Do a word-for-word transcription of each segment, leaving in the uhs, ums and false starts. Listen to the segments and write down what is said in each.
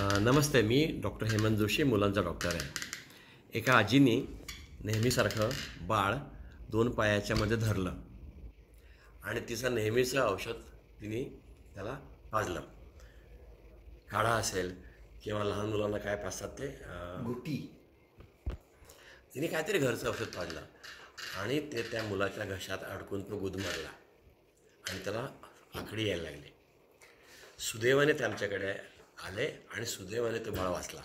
नमस्ते, मी डॉक्टर हेमंत जोशी, मुलांचा डॉक्टर आहे. एका आजीने नेहमीसारखं बाळ दोन पायाच्या मध्ये धरलं आणि तिचं नेहमीचं औषध तिने त्याला पाजलं. काढा असेल किंवा लहान मुलांना काय पाजतात ते गुटी, तिने काहीतरी घरचं औषध पाजलं आणि ते त्या मुलाच्या घशात अडकून तो गुदमरला आणि त्याला आकडी यायला लागली. सुदैवाने ते आमच्याकडे आले आणि सुदैवाने तो बाळ वाचला.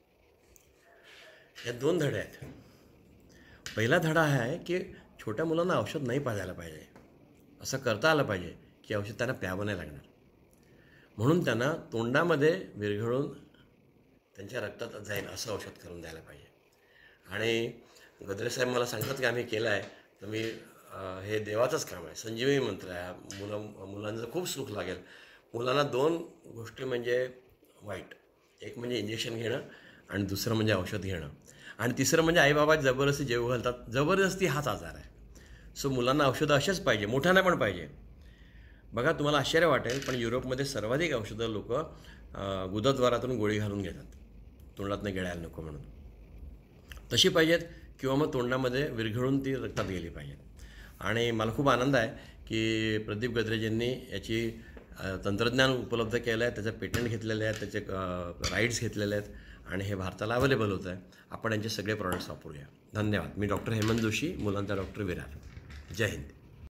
या दोन धडे आहेत. पहिला धडा हा आहे की छोट्या मुलांना औषध नाही पाजायला पाहिजे, असं करता आलं पाहिजे की औषध त्यांना प्यावं नाही लागणार, म्हणून त्यांना तोंडामध्ये विरघळून त्यांच्या रक्तात जाईल असं औषध करून द्यायला पाहिजे. आणि गद्रे साहेब मला सांगतात की आम्ही केलं आहे, तर मी हे देवाचंच काम आहे, संजीवनी मंत्र आहे. मुलं मुलांचं खूप सुख लागेल. मुलांना दोन गोष्टी म्हणजे वाईट, एक म्हणजे इंजेक्शन घेणं आणि दुसरं म्हणजे औषध घेणं, आणि तिसरं म्हणजे आईबाबा जबरदस्ती जेव घालतात. जबरदस्ती हाच आजार आहे. सो मुलांना औषधं असेच पाहिजे, मोठ्यांना पण पाहिजे. बघा, तुम्हाला आश्चर्य वाटेल, पण युरोपमध्ये सर्वाधिक औषधं लोक गुदद्वारातून गोळी घालून घेतात, तोंडातनं गिळायला नको म्हणून. तशी पाहिजेत किंवा मग तोंडामध्ये विरघळून ती रक्तात गेली पाहिजेत. आणि मला खूप आनंद आहे की प्रदीप गद्रेजींनी याची तंत्रज्ञान उपलब्ध केलं आहे, त्याचं पेटंट घेतलेले आहेत, त्याचे राईट्स घेतलेले आहेत आणि हे भारताला अवेलेबल होतं आहे. आपण यांचे सगळे प्रॉडक्ट्स वापरूया. धन्यवाद. मी डॉक्टर हेमंत जोशी, मुलांचा डॉक्टर, विरार. जय हिंद.